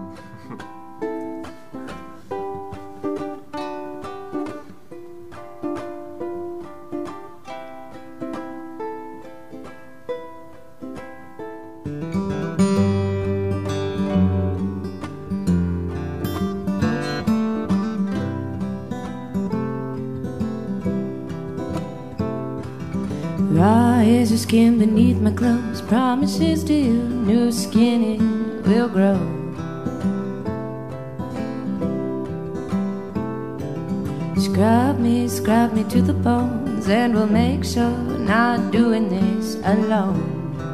Raw is your skin beneath my clothes, promises to you, new skin it will grow. Scrub me to the bones, and we'll make sure not doing this alone.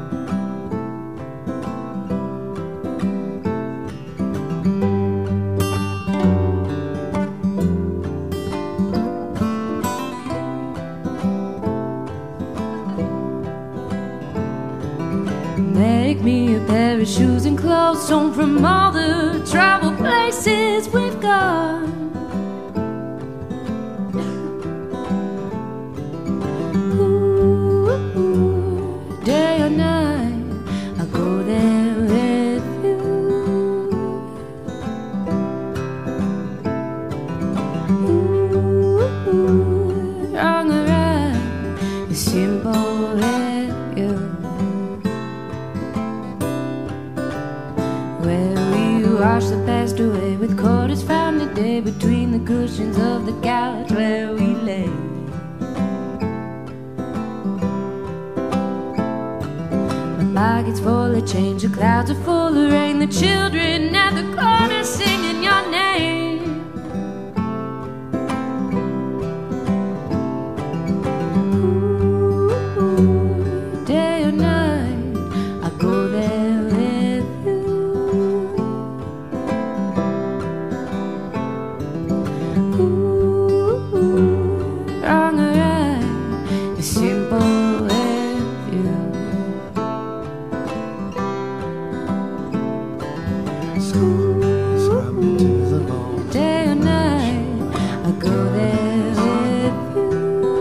Make me a pair of shoes and clothes, home from all the travel places we've gone. Ooh, day or night, I'll go there with you. Ooh, wrong or right, it's simple with you. Where we wash the past away with quarters found today between the cushions of the couch where we lay. My pocket's full of change, the clouds are full of rain, the children at the corner singing your name. Ooh, day or night, I go there with you. Wrong or right, it's simple with you. Scrub me to the bone. Day or night, I go there with you.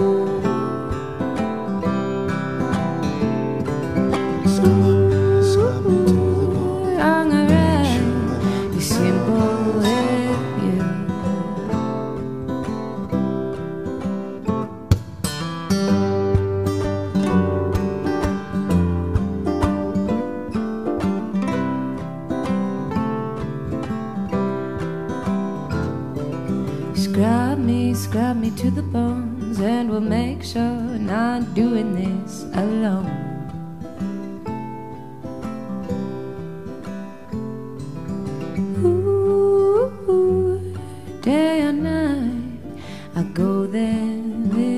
Scrub me to the bone. Wrong or right, it's simple with you. Scrub me to the bones, and we'll make sure not doing this alone. Ooh, day or night, I go there with